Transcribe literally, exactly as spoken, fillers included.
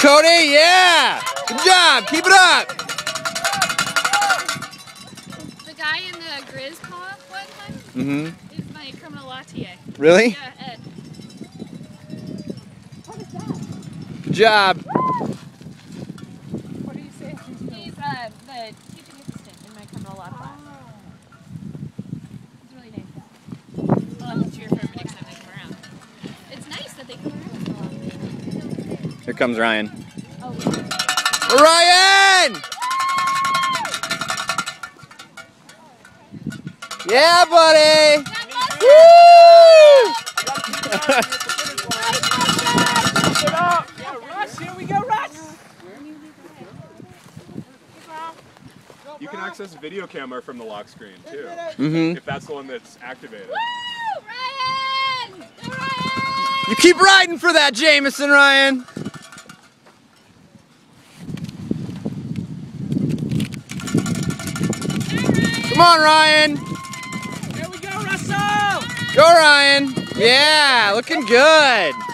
Cody, yeah! Good job, keep it up! The guy in the Grizz co-op one time Mm-hmm. is my criminal law T A. Really? Yeah, Ed. What is that? Good job. What do you say? He's uh, the teaching assistant in my criminal law class. He's really nice. I'll have to cheer for him next time they come around. It's nice that they come around. Here comes Ryan. Oh. Ryan! Yeah, buddy! Woo! Yeah, Russ, here we go, Russ! You can access video camera from the lock screen too, Mm-hmm. if that's the one that's activated. Woo! Ryan! Go Ryan! You keep riding for that, Jameson, Ryan. Come on, Ryan. Here we go, Russell! Go, Ryan. Yeah, looking good.